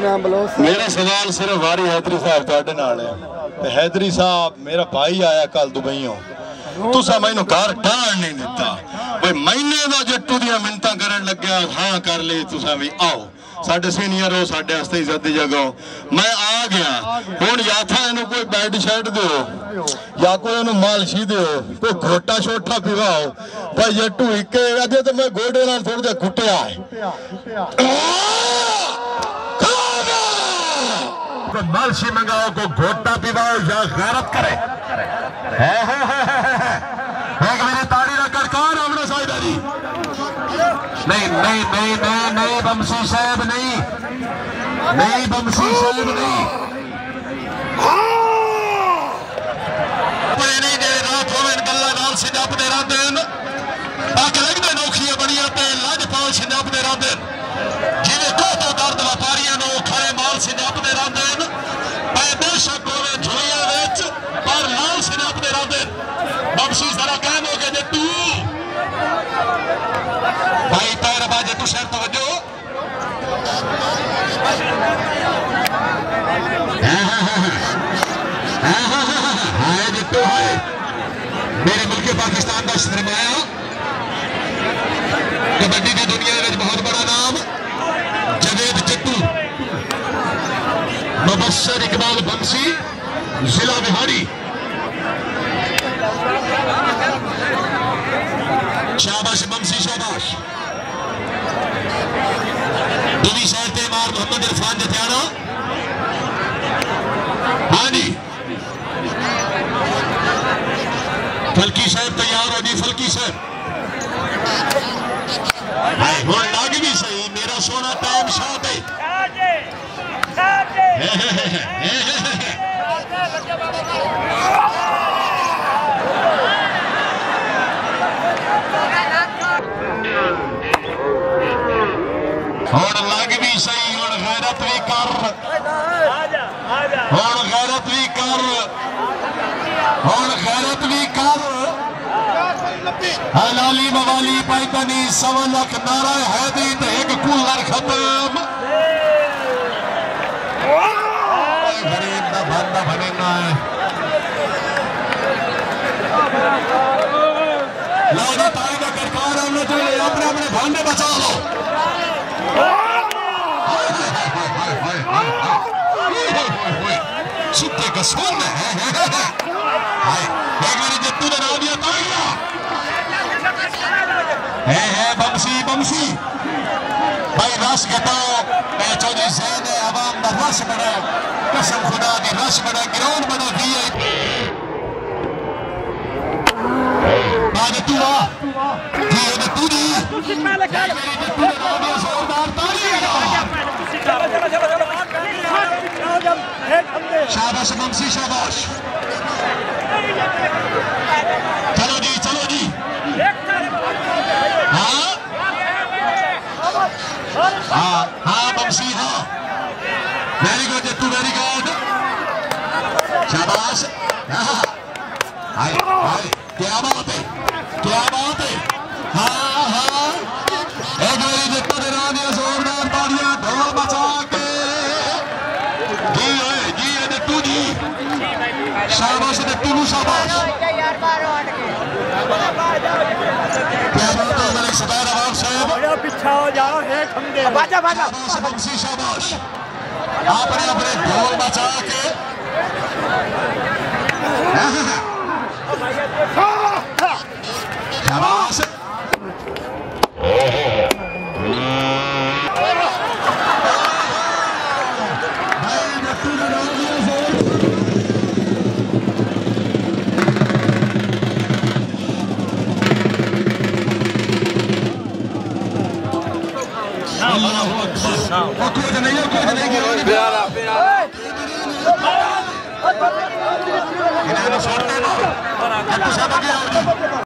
नाम बलोच। मेरा सवाल सिर्फ वारी हैदरी साहब तुहाडे नाल है। ते हैदरी साहब मेरा भाई आया कल दुबईयों, तुसा मैनू घर टाण नहीं दिता। भाई महीने का जट्टू दियां मिन्नतां करन लग्या, हाँ कर ले तुसा भी आओ साडे सीनियर हो, साडे वास्ते इज्जत दी जगह हो। मैं आ गया हुण या था इनू कोई बैड शर्ट दो या कोई इनू मालशी दो, कोई घोटा छोटा पिवाओ। भाई जट्टू इक्के अजे तो मैं गोडे नाल थोड़ा जिहा कुटिया है। मालशी मंगाओ, को घोटा पिवाओ या गैरत करे। एक मेरी ताड़ी ना कड़कार हमने साहिदा जी। नहीं नहीं नहीं नहीं नहीं बमसी साहब नहीं, नहीं बमसी साहब नहीं। नहीं दे रात हो गल्ला नाल सिंजाप दे राते बाकी लगते नौखियां बनिया पे लजपाल सिंजाप दे राते जिन्हें दो तो दर्द व्यापारियों नो खड़े माल सिंजाप दे राते बेशक होवे झोलिया विच पर लाल सिंजाप दे राते। बमसी जरा कहम हो गए जे तू भाई पैर बाजे तू शर्त वजो हाय जितू है मेरे मुल्क पाकिस्तान का सरमाया, कबड्डी की दुनिया में बहुत बड़ा नाम जवेद जट्टू, मुबस्सर इकबाल बंसी, जिला बिहारी। शाबाश बंसी शाबाश। दूसरी साइड पे मार मोहम्मद इरफान जतियाना। हाँ जी फलकी साहब तैयार हो जी, फलकी साहब लग भी सही मेरा सोना टाइम शॉट है। हुण लग भी सही, हुण गैरत भी कर, हुण गैरत भी कर, हुण गैरत भी कर। हलाली मवाली पैतनी 1.25 लाख नारा हैदरी ते एक कूलर खत्म। गरीब का भांडा बनेना है। लो जी ताली का करकार हमने चाहिए, अपने अपने भांडे बचा लो। सुते का सोन है एक मेरी जट्टू ने नाम दिया तालिया है बमसी बमसी। भाई रस घटाओ चौधरी सैन है आवाम का रस बड़ा, कसम खुदा की रस बड़ा, ग्राउंड बड़ा दी है। तू आ जी तू दी जोरदार ताली। शाबाश बमसी शाबाश। चलो जी चलो जी। हाँ हाँ हाँ बमसी हाँ very good Jattu very good शाबाश। हाय हाय क्या बात है क्या बात है। हाँ हाँ एक मेरी जट्टू ने नाम दिया जोरदार तालियां ढोल बचा के। शाबाश जट्टू शाबाश। क्या बात है मलिक सदार अवाब साहब, पीछा हो जाओ है खंडे। शाबाश बमसी शाबाश। आपने अपने ढोल बचा के शाबाश। नहीं